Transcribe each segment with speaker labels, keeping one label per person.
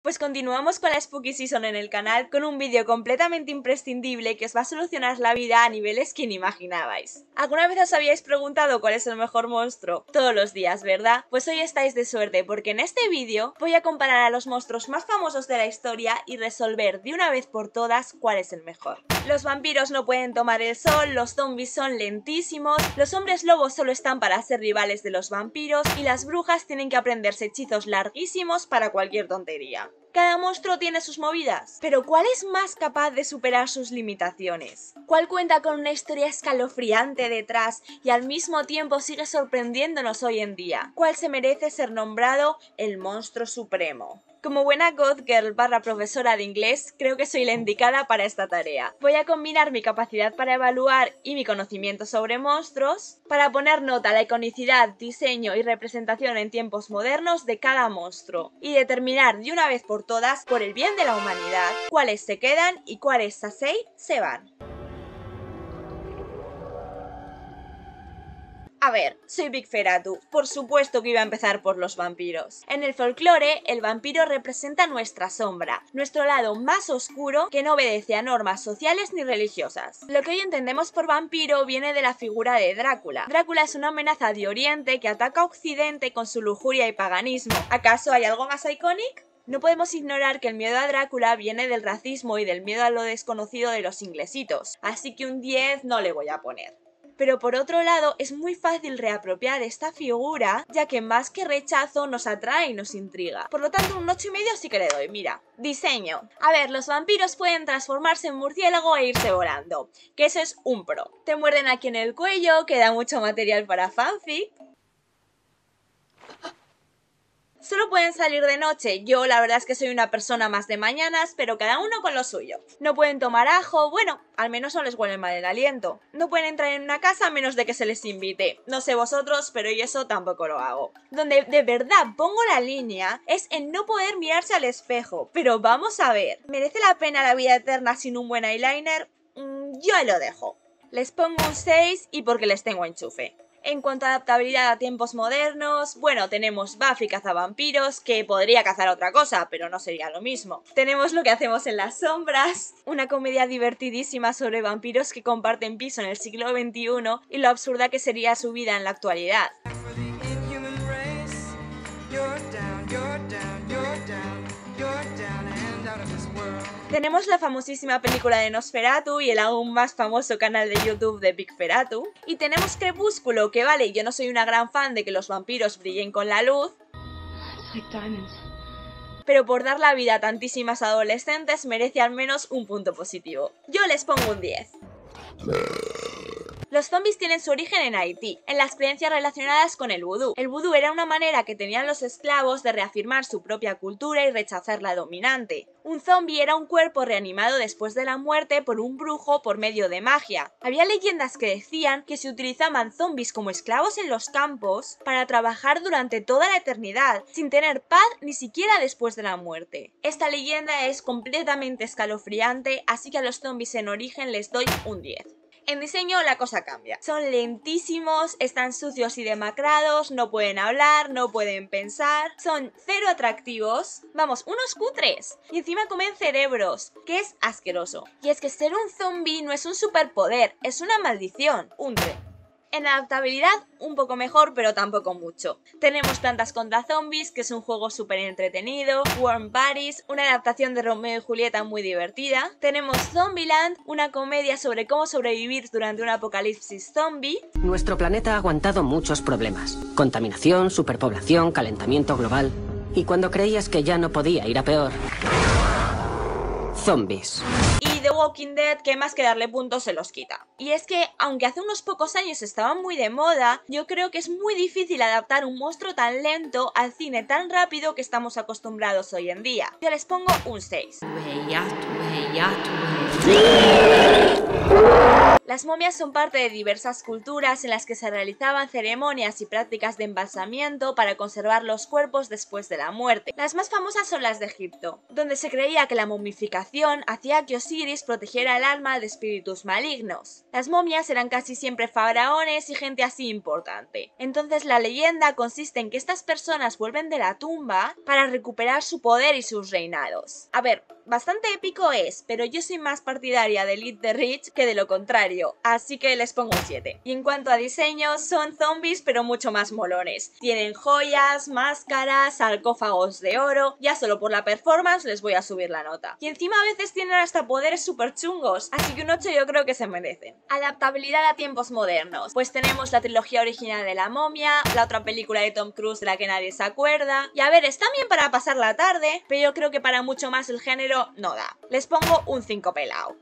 Speaker 1: Pues continuamos con la Spooky Season en el canal con un vídeo completamente imprescindible que os va a solucionar la vida a niveles que ni imaginabais. ¿Alguna vez os habíais preguntado cuál es el mejor monstruo? Todos los días, ¿verdad? Pues hoy estáis de suerte porque en este vídeo voy a comparar a los monstruos más famosos de la historia y resolver de una vez por todas cuál es el mejor. Los vampiros no pueden tomar el sol, los zombies son lentísimos, los hombres lobos solo están para ser rivales de los vampiros y las brujas tienen que aprenderse hechizos larguísimos para cualquier tontería. Cada monstruo tiene sus movidas, pero ¿cuál es más capaz de superar sus limitaciones? ¿Cuál cuenta con una historia escalofriante detrás y al mismo tiempo sigue sorprendiéndonos hoy en día? ¿Cuál se merece ser nombrado el monstruo supremo? Como buena God Girl barra profesora de inglés, creo que soy la indicada para esta tarea. Voy a combinar mi capacidad para evaluar y mi conocimiento sobre monstruos para poner nota a la iconicidad, diseño y representación en tiempos modernos de cada monstruo y determinar de una vez por todas, por el bien de la humanidad, cuáles se quedan y cuáles Sasei se van. A ver, soy Big Feratu, por supuesto que iba a empezar por los vampiros. En el folclore, el vampiro representa nuestra sombra, nuestro lado más oscuro que no obedece a normas sociales ni religiosas. Lo que hoy entendemos por vampiro viene de la figura de Drácula. Drácula es una amenaza de Oriente que ataca a Occidente con su lujuria y paganismo. ¿Acaso hay algo más icónico? No podemos ignorar que el miedo a Drácula viene del racismo y del miedo a lo desconocido de los inglesitos, así que un 10 no le voy a poner. Pero por otro lado, es muy fácil reapropiar esta figura, ya que más que rechazo nos atrae y nos intriga. Por lo tanto, un 8,5 sí que le doy, mira. Diseño. A ver, los vampiros pueden transformarse en murciélago e irse volando, que eso es un pro. Te muerden aquí en el cuello, queda mucho material para fanfic. Solo pueden salir de noche, yo la verdad es que soy una persona más de mañanas, pero cada uno con lo suyo. No pueden tomar ajo, bueno, al menos no les huele mal el aliento. No pueden entrar en una casa a menos de que se les invite. No sé vosotros, pero yo eso tampoco lo hago. Donde de verdad pongo la línea es en no poder mirarse al espejo. Pero vamos a ver, ¿merece la pena la vida eterna sin un buen eyeliner? Yo lo dejo. Les pongo un 6 y porque les tengo enchufe. En cuanto a adaptabilidad a tiempos modernos, bueno, tenemos Buffy cazavampiros, que podría cazar otra cosa, pero no sería lo mismo. Tenemos Lo que hacemos en las sombras, una comedia divertidísima sobre vampiros que comparten piso en el siglo XXI y lo absurda que sería su vida en la actualidad. Tenemos la famosísima película de Nosferatu y el aún más famoso canal de YouTube de Big Feratu. Y tenemos Crepúsculo, que vale, yo no soy una gran fan de que los vampiros brillen con la luz, pero por dar la vida a tantísimas adolescentes merece al menos un punto positivo. Yo les pongo un 10. Los zombies tienen su origen en Haití, en las creencias relacionadas con el vudú. El vudú era una manera que tenían los esclavos de reafirmar su propia cultura y rechazar la dominante. Un zombie era un cuerpo reanimado después de la muerte por un brujo por medio de magia. Había leyendas que decían que se utilizaban zombies como esclavos en los campos para trabajar durante toda la eternidad, sin tener paz ni siquiera después de la muerte. Esta leyenda es completamente escalofriante, así que a los zombies en origen les doy un 10. En diseño la cosa cambia. Son lentísimos, están sucios y demacrados, no pueden hablar, no pueden pensar, son cero atractivos, vamos, unos cutres. Y encima comen cerebros, que es asqueroso. Y es que ser un zombie no es un superpoder, es una maldición, un 3. En adaptabilidad, un poco mejor, pero tampoco mucho. Tenemos Plantas contra Zombies, que es un juego súper entretenido. Warm Bodies, una adaptación de Romeo y Julieta muy divertida. Tenemos Zombieland, una comedia sobre cómo sobrevivir durante un apocalipsis zombie.
Speaker 2: Nuestro planeta ha aguantado muchos problemas. Contaminación, superpoblación, calentamiento global. Y cuando creías que ya no podía ir a peor... zombies.
Speaker 1: Y The Walking Dead, que más que darle puntos se los quita. Y es que, aunque hace unos pocos años estaban muy de moda, yo creo que es muy difícil adaptar un monstruo tan lento al cine tan rápido que estamos acostumbrados hoy en día. Yo les pongo un 6. Las momias son parte de diversas culturas en las que se realizaban ceremonias y prácticas de embalsamiento para conservar los cuerpos después de la muerte. Las más famosas son las de Egipto, donde se creía que la momificación hacía que Osiris protegiera el alma de espíritus malignos. Las momias eran casi siempre faraones y gente así importante. Entonces la leyenda consiste en que estas personas vuelven de la tumba para recuperar su poder y sus reinados. A ver, bastante épico es, pero yo soy más partidaria de Eat the Rich que de lo contrario, así que les pongo un 7. Y en cuanto a diseño, son zombies pero mucho más molones. Tienen joyas, máscaras, sarcófagos de oro, ya solo por la performance les voy a subir la nota. Y encima a veces tienen hasta poderes súper chungos, así que un 8 yo creo que se merecen. Adaptabilidad a tiempos modernos, pues tenemos la trilogía original de La Momia, la otra película de Tom Cruise de la que nadie se acuerda, y a ver, está bien para pasar la tarde, pero yo creo que para mucho más el género no da. Les pongo un 5 pelao.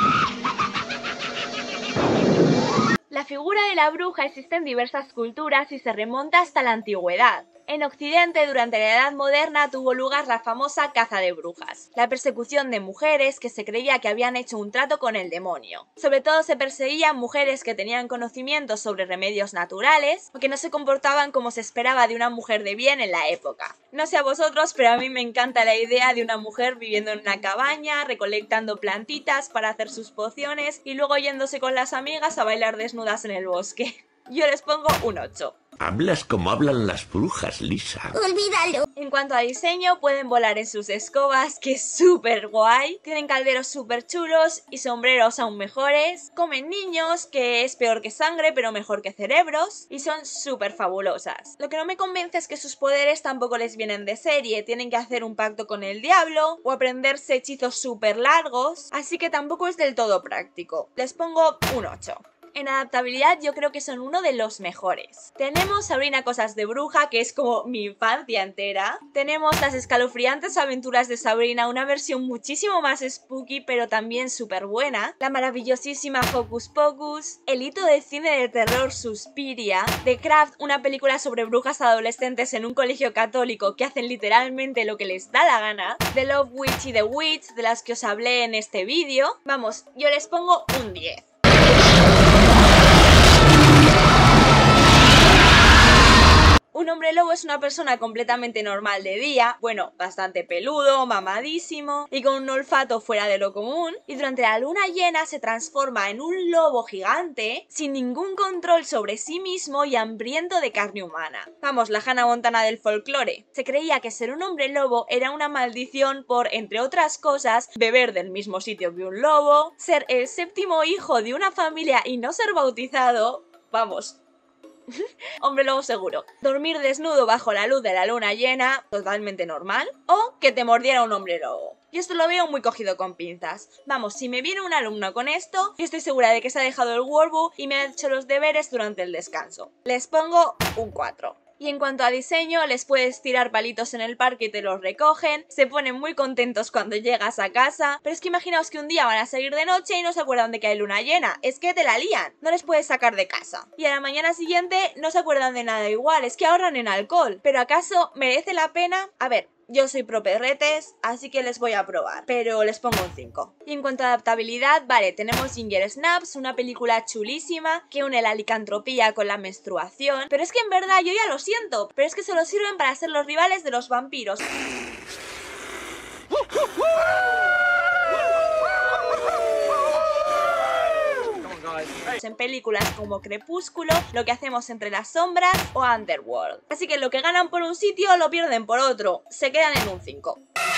Speaker 1: La figura de la bruja existe en diversas culturas y se remonta hasta la antigüedad. En Occidente, durante la Edad Moderna, tuvo lugar la famosa caza de brujas, la persecución de mujeres que se creía que habían hecho un trato con el demonio. Sobre todo se perseguían mujeres que tenían conocimientos sobre remedios naturales o que no se comportaban como se esperaba de una mujer de bien en la época. No sé a vosotros, pero a mí me encanta la idea de una mujer viviendo en una cabaña, recolectando plantitas para hacer sus pociones y luego yéndose con las amigas a bailar desnudas en el bosque. Yo les pongo un 8.
Speaker 3: Hablas como hablan las brujas, Lisa.
Speaker 4: Olvídalo.
Speaker 1: En cuanto a diseño, pueden volar en sus escobas, que es súper guay. Tienen calderos súper chulos y sombreros aún mejores. Comen niños, que es peor que sangre, pero mejor que cerebros. Y son súper fabulosas. Lo que no me convence es que sus poderes tampoco les vienen de serie. Tienen que hacer un pacto con el diablo o aprenderse hechizos súper largos. Así que tampoco es del todo práctico. Les pongo un 8. En adaptabilidad yo creo que son uno de los mejores. Tenemos Sabrina Cosas de Bruja, que es como mi infancia entera. Tenemos las escalofriantes aventuras de Sabrina, una versión muchísimo más spooky pero también súper buena. La maravillosísima Hocus Pocus. El hito de cine de terror Suspiria. The Craft, una película sobre brujas adolescentes en un colegio católico que hacen literalmente lo que les da la gana. The Love Witch y The Witch, de las que os hablé en este vídeo. Vamos, yo les pongo un 10. Un hombre lobo es una persona completamente normal de día, bueno, bastante peludo, mamadísimo y con un olfato fuera de lo común, y durante la luna llena se transforma en un lobo gigante sin ningún control sobre sí mismo y hambriento de carne humana. Vamos, la Hannah Montana del folclore. Se creía que ser un hombre lobo era una maldición por, entre otras cosas, beber del mismo sitio que un lobo, ser el séptimo hijo de una familia y no ser bautizado, vamos... Hombre lobo seguro. Dormir desnudo bajo la luz de la luna llena, totalmente normal. O que te mordiera un hombre lobo. Yo esto lo veo muy cogido con pinzas. Vamos, si me viene un alumno con esto, yo estoy segura de que se ha dejado el workbook y me ha hecho los deberes durante el descanso. Les pongo un 4. Y en cuanto a diseño, les puedes tirar palitos en el parque y te los recogen, se ponen muy contentos cuando llegas a casa, pero es que imaginaos que un día van a salir de noche y no se acuerdan de que hay luna llena, es que te la lían, no les puedes sacar de casa. Y a la mañana siguiente no se acuerdan de nada igual, es que ahorran en alcohol, pero ¿acaso merece la pena? A ver... Yo soy pro perretes, así que les voy a probar, pero les pongo un 5. Y en cuanto a adaptabilidad, vale, tenemos Ginger Snaps, una película chulísima que une la licantropía con la menstruación, pero es que en verdad yo ya lo siento, pero es que solo sirven para ser los rivales de los vampiros. En películas como Crepúsculo, Lo que hacemos entre las sombras o Underworld. Así que lo que ganan por un sitio lo pierden por otro, se quedan en un 5.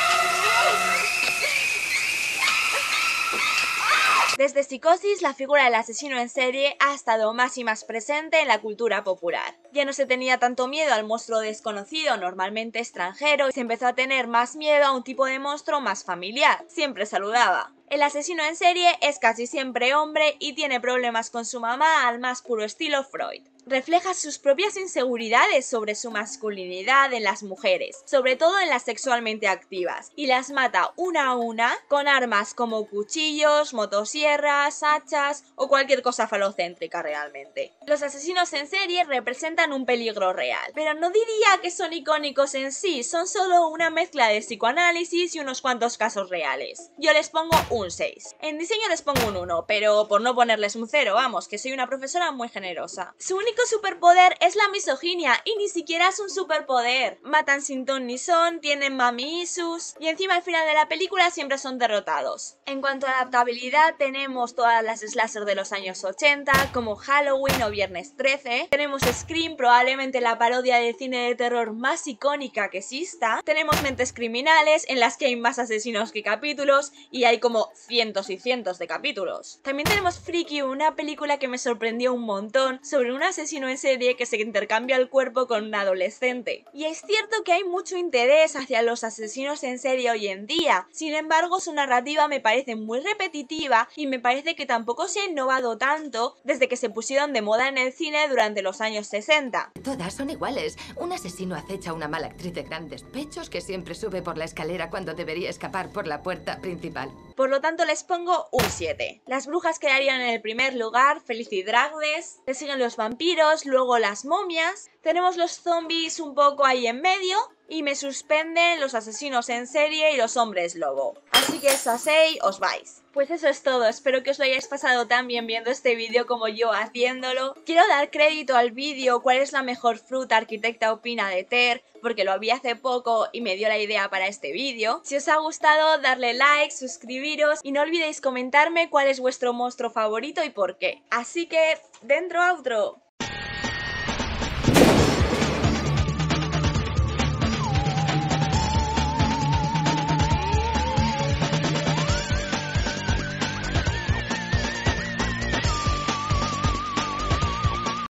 Speaker 1: Desde Psicosis, la figura del asesino en serie ha estado más y más presente en la cultura popular. Ya no se tenía tanto miedo al monstruo desconocido, normalmente extranjero, y se empezó a tener más miedo a un tipo de monstruo más familiar, siempre saludaba. El asesino en serie es casi siempre hombre y tiene problemas con su mamá al más puro estilo Freud. Refleja sus propias inseguridades sobre su masculinidad en las mujeres, sobre todo en las sexualmente activas, y las mata una a una con armas como cuchillos, motosierras, hachas o cualquier cosa falocéntrica realmente. Los asesinos en serie representan representan un peligro real. Pero no diría que son icónicos en sí, son solo una mezcla de psicoanálisis y unos cuantos casos reales. Yo les pongo un 6. En diseño les pongo un 1, pero por no ponerles un 0, vamos, que soy una profesora muy generosa. Su único superpoder es la misoginia y ni siquiera es un superpoder. Matan sin ton ni son, tienen mami issues y encima al final de la película siempre son derrotados. En cuanto a adaptabilidad tenemos todas las slasher de los años 80 como Halloween o Viernes 13. Tenemos Scream, probablemente la parodia de cine de terror más icónica que exista. Tenemos Mentes Criminales en las que hay más asesinos que capítulos y hay como cientos y cientos de capítulos. También tenemos Freaky, una película que me sorprendió un montón sobre un asesino en serie que se intercambia el cuerpo con un adolescente. Y es cierto que hay mucho interés hacia los asesinos en serie hoy en día, sin embargo su narrativa me parece muy repetitiva y me parece que tampoco se ha innovado tanto desde que se pusieron de moda en el cine durante los años 60.
Speaker 4: Todas son iguales. Un asesino acecha a una mala actriz de grandes pechos que siempre sube por la escalera cuando debería escapar por la puerta principal.
Speaker 1: Por lo tanto les pongo un 7. Las brujas quedarían en el primer lugar, Felicity Dragles, le siguen los vampiros, luego las momias, tenemos los zombies un poco ahí en medio y me suspenden los asesinos en serie y los hombres lobo. Así que Sasei, os vais. Pues eso es todo, espero que os lo hayáis pasado tan bien viendo este vídeo como yo haciéndolo. Quiero dar crédito al vídeo cuál es la mejor fruta arquitecta opina de Ter, porque lo vi hace poco y me dio la idea para este vídeo. Si os ha gustado, darle like, suscribiros y no olvidéis comentarme cuál es vuestro monstruo favorito y por qué. Así que, dentro outro.